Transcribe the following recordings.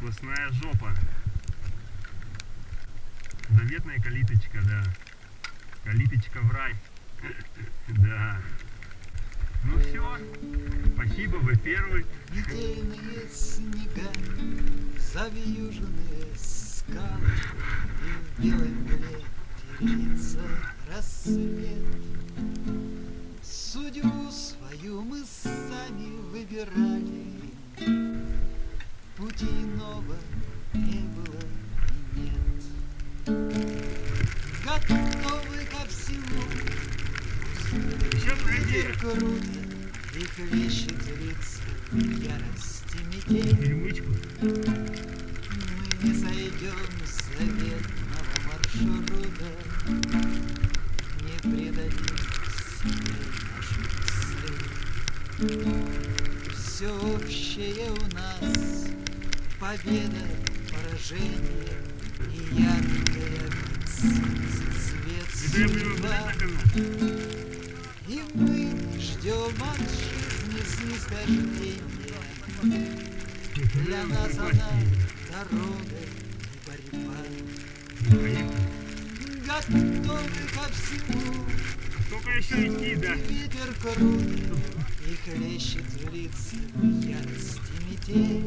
Сплошная жопа. Заветная калиточка, да. Калиточка в рай. Да. Ну все. Спасибо, вы первый. Недельные снега, завьюженные скалы, и в белой мгле теряется рассвет. Судьбу свою мы сами выбирали, пути иного не было и нет. Готовы ко всему, ветер крутит и хлещет лица в ярости метель. Перемычку. Мы не сойдем с заветного маршрута, не предадим себе нашу цель. Все общее у нас — победа, поражение и яркая, как свет судьба. И мы ждем от жизни снисхождения. Для нас она дорога и борьба. Готовы ко всему. Сколько еще идти, да? Ветер крутит и хлещет в лица в ярости метель.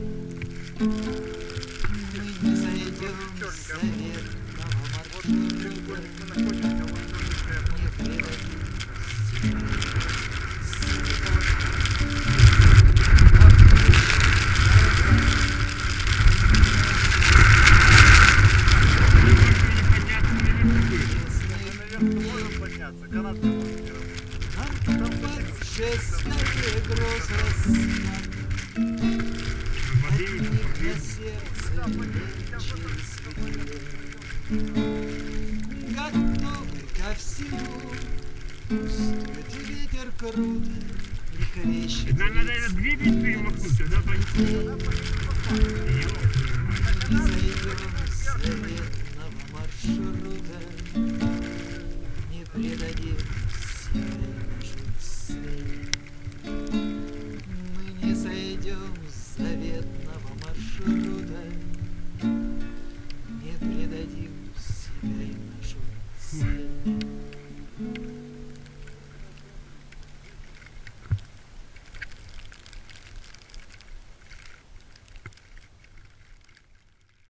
Мы не зайдем с заветного маршрута, не предадим шествие гроз рассмат, от них на сердце лечили светлее. Готовы ко всему, пусть ветер круто и хлещет. Нам надо этот двигатель перемахнуть, тогда пойдем. Зайдем с заветного маршрута.